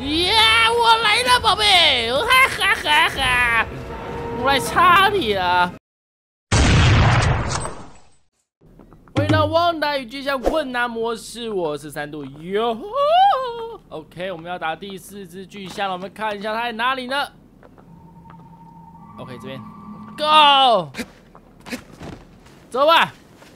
耶！我来了，宝贝！哈哈哈哈！我来插你了。回到汪达与巨像困难模式，我是3度哟。OK， 我们要打第4只巨像了，我们看一下它在哪里呢 ？OK， 这边 ，Go， 走吧。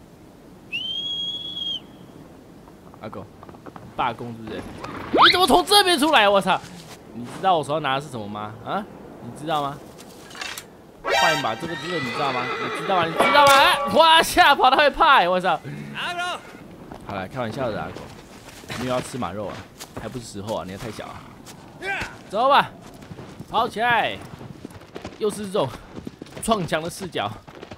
阿狗，罢工是不是？你怎么从这边出来？我操！你知道我手上拿的是什么吗？啊，你知道吗？换一把，这个你知道吗？你知道吗？你知道吗？哇，吓跑，他会怕我操！阿狗，好了，开玩笑的阿狗，没有要吃马肉啊，还不是时候啊，你还太小啊。走吧，跑起来！又是这种撞墙的视角。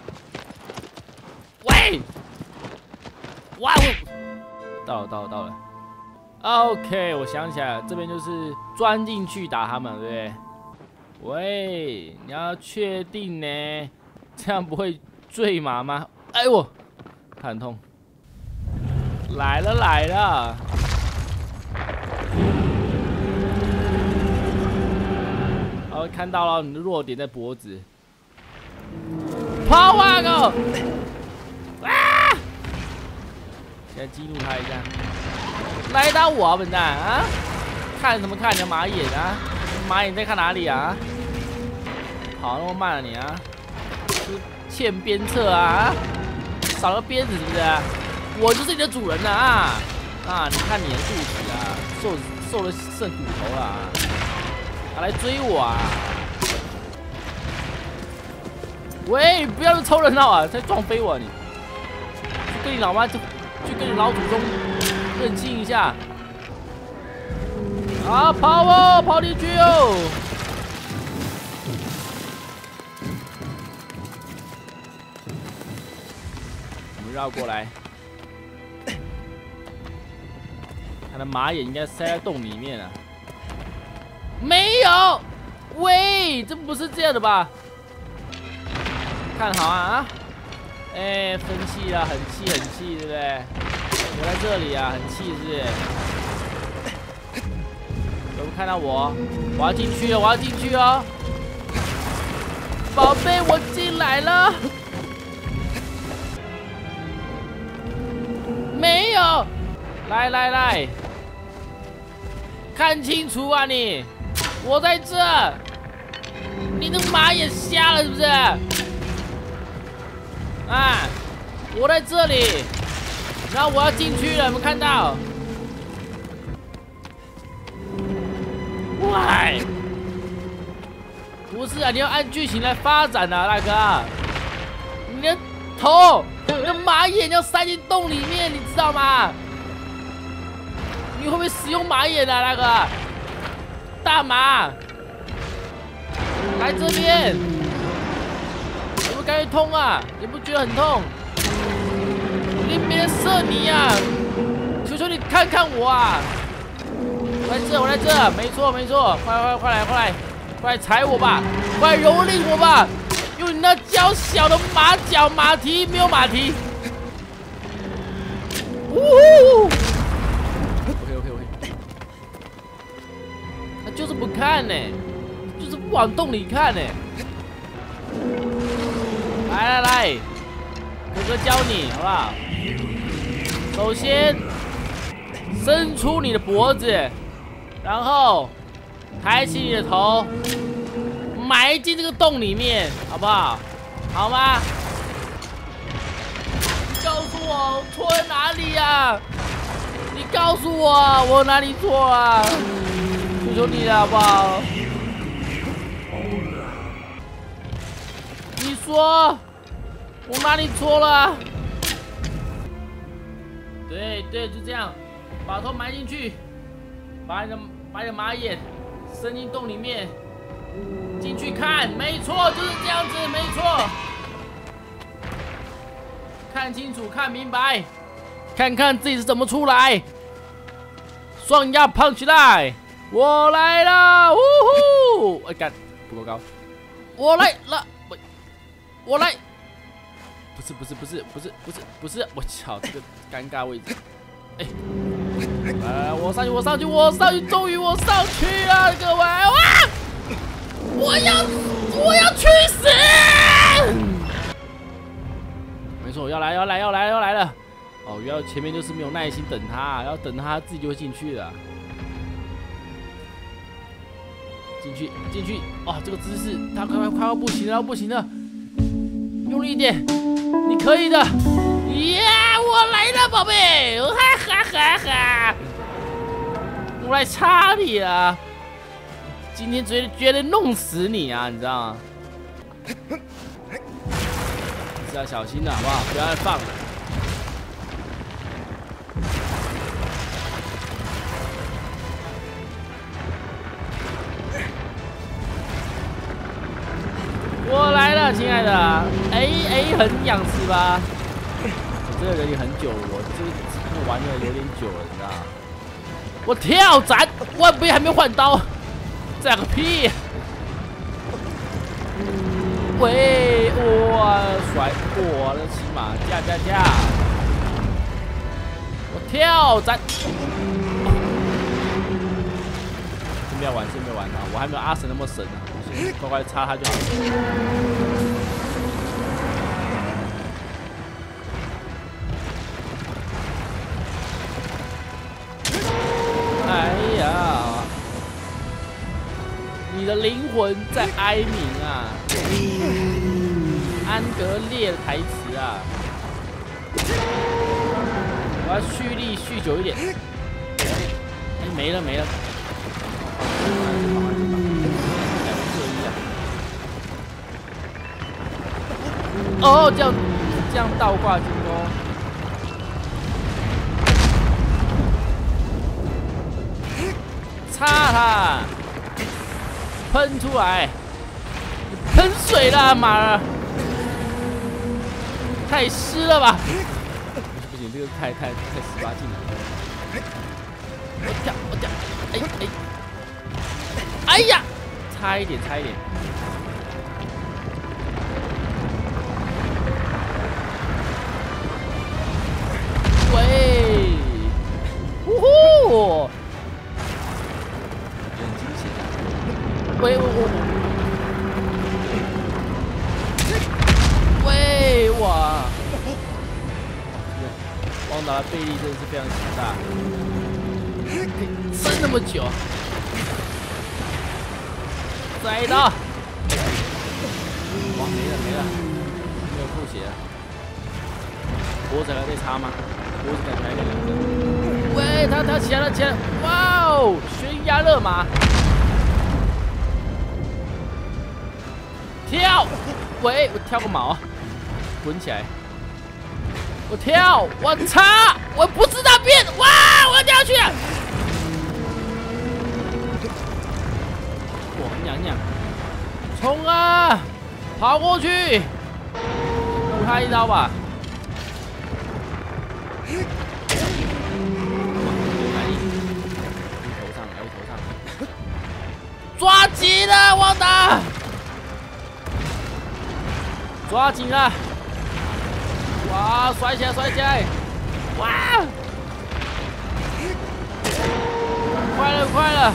喂！哇哦！到了。OK， 我想起来了，这边就是钻进去打他们，对不对？喂，你要确定呢，这样不会坠马吗？哎呦，他很痛。来了！我看到了你的弱点在脖子。跑啊狗！啊！现在激怒他一下。来打我啊，笨蛋啊！看什么看？你的马眼啊？马眼在看哪里啊？跑那么慢啊你啊？是欠鞭策啊？少了鞭子是不是？我就是你的主人啊！你看你的肚子啊，瘦了剩骨头了，他来追我啊！喂，不要凑热闹啊！再撞飞我你！去跟你老妈去跟你老祖宗认亲一下！啊，跑哦，跑进去哦！我们绕过来，他的马眼应该塞在洞里面啊。没有，喂，这不是这样的吧？看好啊！哎，生气了，很气，对不对？留在这里啊，很气是不是？有没有看到我？我要进去哦！宝贝，我进来了。没有，来，看清楚啊你！我在这，你的马眼瞎了是不是？啊，我在这里，然后我要进去了，有没有看到？喂，不是啊，你要按剧情来发展啊，大哥。你的头，你的马眼要塞进洞里面，你知道吗？你会不会使用马眼啊，大哥？大马，来这边。有没有感觉痛啊？你不觉得很痛？令别人射你啊！求求你看看我啊！我在这，没错，快来踩我吧，快来蹂躏我吧！用你那娇小的马脚马蹄，没有马蹄。OK， 他就是不看呢，就是不往洞里看呢。来，哥哥教你好不好？首先伸出你的脖子，然后抬起你的头，埋进这个洞里面，好不好？好吗？你告诉我错在哪里呀？你告诉我我哪里错啊？求求你了，好不好？你说我哪里错了？对，就这样，把头埋进去，把你的马眼伸进洞里面，进去看，没错，就是这样子，没错。看清楚，看明白，看看自己是怎么出来。双压胖起来，我来了，呜呼！哎干，不够高，我来了，我来。不是，我操，这个尴尬位置。哎， 我上去，我上去，我上去，终于我上去了，各位！哇！我要去死！没错，要来了！哦，原来前面就是没有耐心等他，要等他自己就会进去了。进去！哦，这个姿势，他快要不行了，不行了！用力一点，你可以的！耶，我来了，宝贝！哈哈！我来插你啊！今天绝对弄死你啊！你知道吗？是要小心的，好不好？不要再放了。我来了，亲爱的。A 很痒是吧？我这个人也很久了，我这个玩的有点久了，你知道吗？我跳斩，我还没换刀，这个屁！喂，哇，甩我的骑马，驾！我跳斩，先不要玩啊！我还没有阿神那么神啊！我先乖插他就好。哎呀，你的灵魂在哀鸣啊！安格烈的台词啊！我要蓄力蓄久一点。哎，没了。哦，这样倒挂金钩。插它，喷出来，喷水了，妈的！太湿了吧？不行，这个太18禁了。我跳，哎呀，差一点。喂，呼呼，很惊险啊！喂，哇！汪达的臂力真的是非常强大，撑那么久，再一刀！哇，没了，没有吐血了。脖子还在插吗？脖子感觉还有一个。喂，他起来了！哇哦，悬崖勒马！跳！喂，我跳个毛！滚起来！我跳！我插！我不是那边！哇！我要掉下去了！哇，很痒！冲啊！跑过去！补他一刀吧！头上！抓紧了，汪达！抓紧了！哇，甩起来！哇！快了！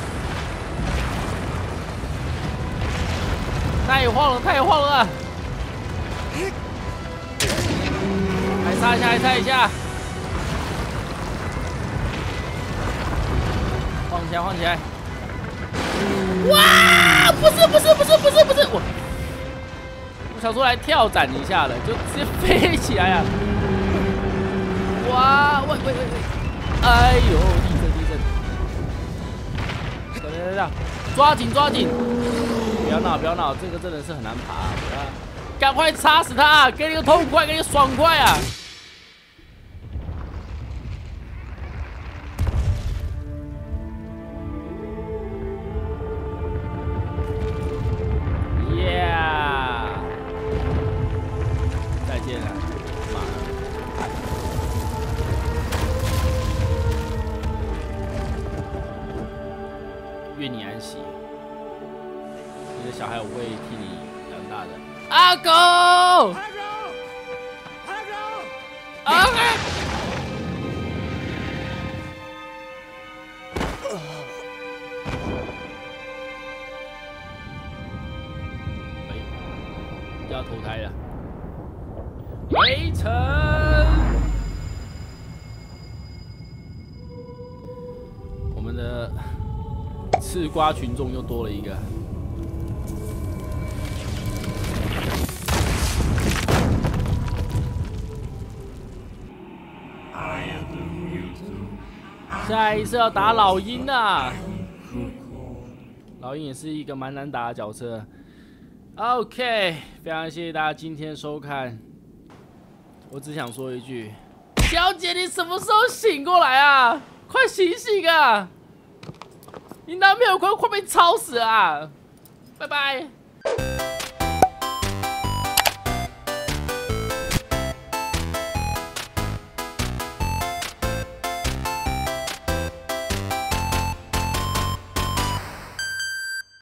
太晃了！还差一下！晃起来！哇！不是！我想说来跳斩一下了，就直接飞起来啊！哇！喂！哎呦，地震！等，抓紧！不要闹，这个真的是很难爬啊！赶快插死他，给你个痛快，给你爽快啊！再见了，妈的！愿你安息，你的小孩我会替你养大的。阿狗！OK。 要投胎了。围城，我们的吃瓜群众又多了一个。下一次要打老鹰啊！老鹰也是一个蛮难打的角色。OK， 非常谢谢大家今天收看。我只想说一句，小姐，你什么时候醒过来啊？快醒醒啊！你男朋友快被操死啊！拜拜。